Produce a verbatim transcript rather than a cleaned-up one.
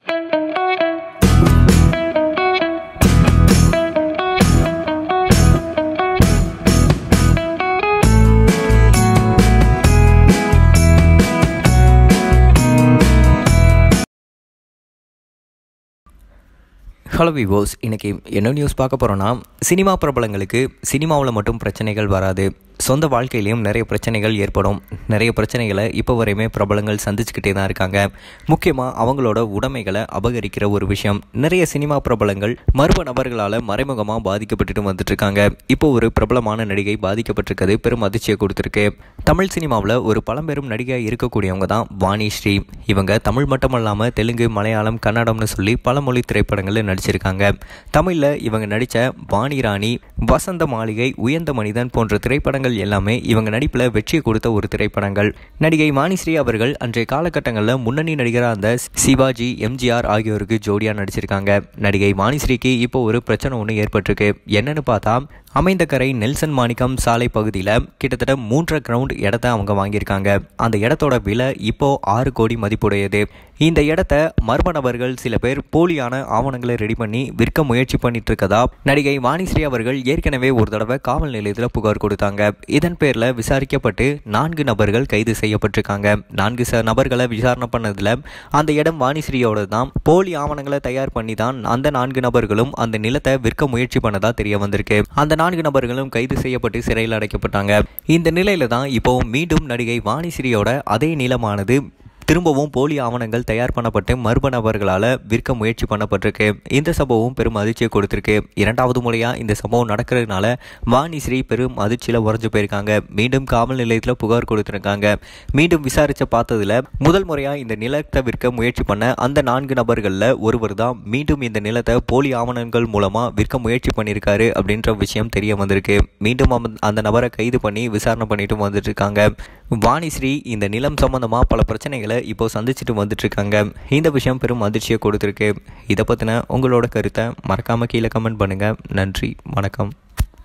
Hello விவோஸ், இன்றைக்கி என்ன news பார்க்க போகிறோன்னா, சினிமா பிரபலங்களுக்கு சினிமாவில் மட்டும் பிரச்சனைகள் வராது, சொந்த வாழ்க்கையிலையும் நிறைய பிரச்சனைகள் ஏற்படும். நிறைய பிரச்சனைகளை இப்போ வரையுமே பிரபலங்கள் சந்திச்சுக்கிட்டே தான் இருக்காங்க. முக்கியமாக அவங்களோட உடைமைகளை அபகரிக்கிற ஒரு விஷயம். நிறைய சினிமா பிரபலங்கள் மர்ம நபர்களால் மறைமுகமாக பாதிக்கப்பட்டுட்டு வந்துட்டுருக்காங்க. இப்போ ஒரு பிரபலமான நடிகை பாதிக்கப்பட்டிருக்கிறது பெரும் அதிர்ச்சியை கொடுத்துருக்கு. தமிழ் சினிமாவில் ஒரு பழம்பெரும் நடிகையாக இருக்கக்கூடியவங்க தான் வாணிஸ்ரீ. இவங்க தமிழ் மட்டுமல்லாமல் தெலுங்கு, மலையாளம், கன்னடம்னு சொல்லி பல மொழி திரைப்படங்களில் நடிச்சிருக்காங்க. தமிழில் இவங்க நடித்த வாணிராணி, வசந்த மாளிகை, உயர்ந்த மனிதன் போன்ற திரைப்படங்கள் எல்லாமே இவங்க நடிப்பில் வெற்றியை கொடுத்த ஒரு திரைப்படங்கள். நடிகை வாணிஸ்ரீ அவர்கள் அன்றைய காலகட்டங்களில் முன்னணி நடிகராக இருந்த சிவாஜி, எம்ஜிஆர் ஆகியோருக்கு ஜோடியாக நடிச்சிருக்காங்க. நடிகை வாணிஸ்ரீக்கு இப்போ ஒரு பிரச்சனை ஒன்று ஏற்பட்டிருக்கு. என்னன்னு பார்த்தா, அமைந்தகரை நெல்சன் மாணிக்கம் சாலை பகுதியில் கிட்டத்தட்ட மூன்றரை கிரவுண்ட் இடத்த அவங்க வாங்கியிருக்காங்க. அந்த இடத்தோட விலை இப்போ ஆறு கோடி மதிப்புடையது. இந்த இடத்த மர்ம நபர்கள் சில பேர் போலியான ஆவணங்களை ரெடி பண்ணி விற்க முயற்சி பண்ணிட்டு இருக்கதா நடிகை வாணிஸ்ரீ அவர்கள் ஏற்கனவே ஒரு தடவை காவல் நிலையத்தில் புகார் கொடுத்தாங்க. இதன் பேரில் விசாரிக்கப்பட்டு நான்கு நபர்கள் கைது செய்யப்பட்டிருக்காங்க. நான்கு நபர்களை விசாரணை பண்ணதில் அந்த இடம் வாணிஸ்ரீயோட தான். போலி ஆவணங்களை தயார் பண்ணி தான் அந்த நான்கு நபர்களும் அந்த நிலத்தை விற்க முயற்சி பண்ணதா தெரிய வந்திருக்கு. அந்த நான்கு நபர்களும் கைது செய்யப்பட்டு சிறையில் அடைக்கப்பட்டாங்க. இந்த நிலையில தான் இப்போ மீண்டும் நடிகை வாணிஸ்ரீயோட அதே நிலமானது திரும்பவும் போலி ஆவணங்கள் தயார் பண்ணப்பட்டு மர்ம நபர்களால் விற்க முயற்சி பண்ணப்பட்டிருக்கு. இந்த சம்பவம் பெரும் அதிர்ச்சியை கொடுத்திருக்கு. இரண்டாவது முறையாக இந்த சம்பவம் நடக்கிறதுனால வாணிஸ்ரீ பெரும் அதிர்ச்சியில் உறைஞ்சு போயிருக்காங்க. மீண்டும் காவல் நிலையத்தில் புகார் கொடுத்துருக்காங்க. மீண்டும் விசாரிச்ச பார்த்ததுல முதல் முறையாக இந்த நிலத்தை விற்க முயற்சி பண்ண அந்த நான்கு நபர்களில் ஒருவர் தான் மீண்டும் இந்த நிலத்தை போலி ஆவணங்கள் மூலமாக விற்க முயற்சி பண்ணியிருக்காரு அப்படின்ற விஷயம் தெரிய வந்திருக்கு. மீண்டும் அந்த நபரை கைது பண்ணி விசாரணை பண்ணிட்டு வந்துட்டு இருக்காங்க. வாணிஸ்ரீ இந்த நிலம் சம்பந்தமாக பல பிரச்சனைகளை இப்போ சந்திச்சுட்டு வந்துட்டு இருக்காங்க. இந்த விஷயம் பெரும் அதிர்ச்சியை கொடுத்துருக்கு. இதை பற்றின உங்களோட கருத்தை மறக்காமல் கீழே கமெண்ட் பண்ணுங்கள். நன்றி, வணக்கம்.